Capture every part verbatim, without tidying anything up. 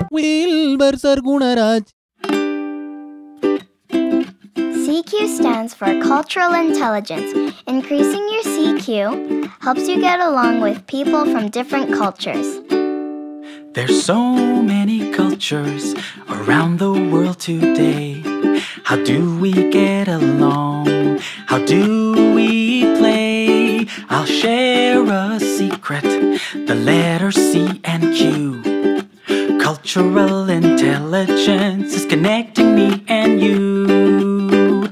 Wilbur Sargunaraj. C Q stands for Cultural Intelligence. Increasing your C Q helps you get along with people from different cultures. There's so many cultures around the world today. How do we get along? How do we play? I'll share a secret, the letters C and Q. Cultural intelligence is connecting me and you.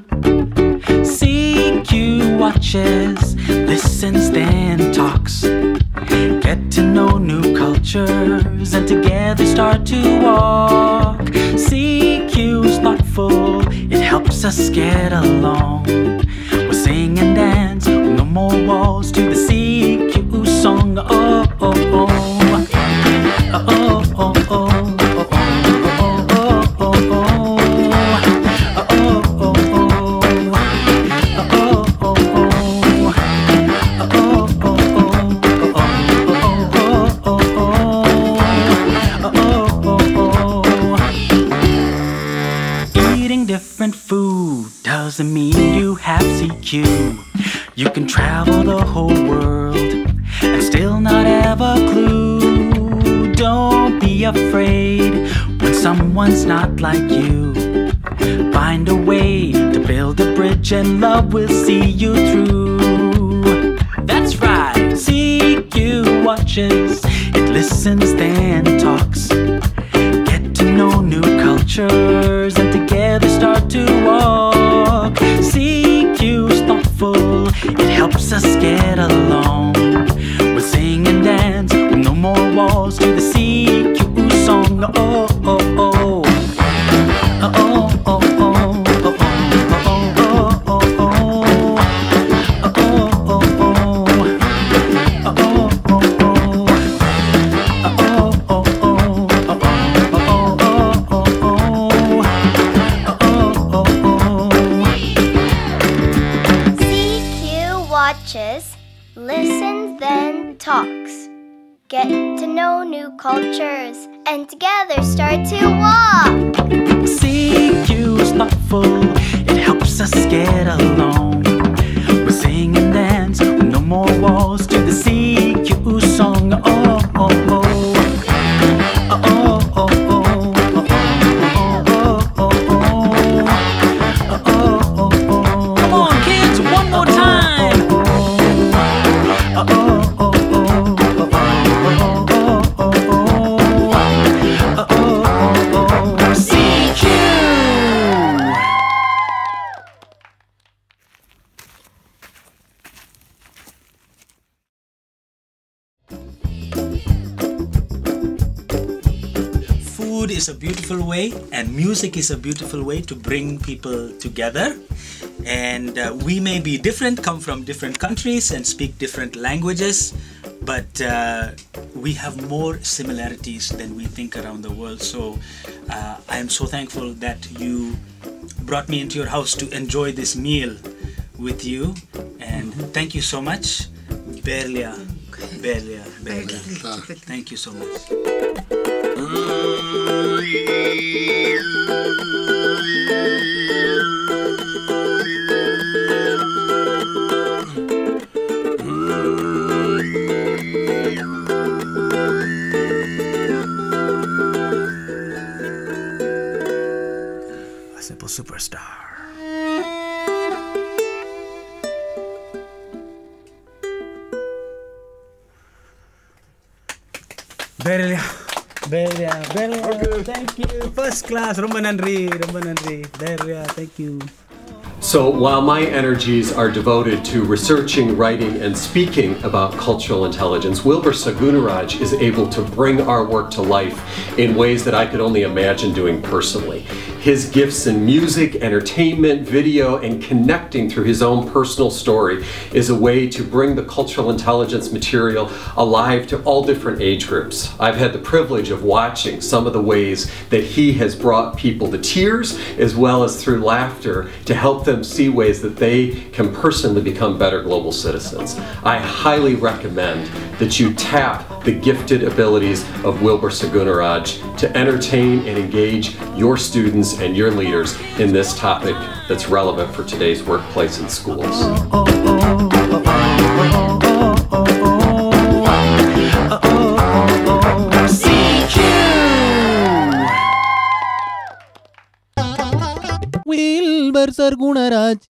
C Q watches, listens, then talks. Get to know new cultures and together start to walk. C Q's thoughtful, it helps us get along. We'll sing and dance, no more walls to the C Q song. Oh, oh, oh. Oh, oh, oh, oh. Doesn't mean you have C Q. You can travel the whole world and still not have a clue. Don't be afraid when someone's not like you. Find a way to build a bridge and love will see you through. That's right, C Q watches, it listens then talks. Get to know new cultures and together start to walk. C Q's thoughtful, it helps us get along. We'll sing and dance with no more walls to the C Q song. Oh, oh, oh. Oh, oh, oh, oh. Listens, then talks. Get to know new cultures and together start to walk. C Q's thoughtful, it helps us get along. We'll sing and dance with no more walls to the C Q song. Oh, oh, oh. Oh, oh, oh, oh. Food is a beautiful way and music is a beautiful way to bring people together. And uh, we may be different, come from different countries and speak different languages, but uh, we have more similarities than we think around the world. So uh, I am so thankful that you brought me into your house to enjoy this meal with you. And thank you so much. Berlia, Berlia, Berlia. Thank you so much. A simple superstar. Berlia. Berlia, Berlia, okay. Thank you. First class. Romba nandri, romba nandri. Berlia, thank you. So while my energies are devoted to researching, writing, and speaking about cultural intelligence, Wilbur Sargunaraj is able to bring our work to life in ways that I could only imagine doing personally. His gifts in music, entertainment, video, and connecting through his own personal story is a way to bring the cultural intelligence material alive to all different age groups. I've had the privilege of watching some of the ways that he has brought people to tears, as well as through laughter, to help them see ways that they can personally become better global citizens. I highly recommend that you tap the gifted abilities of Wilbur Sargunaraj to entertain and engage your students and your leaders in this topic that's relevant for today's workplace and schools. Wilbur Sargunaraj.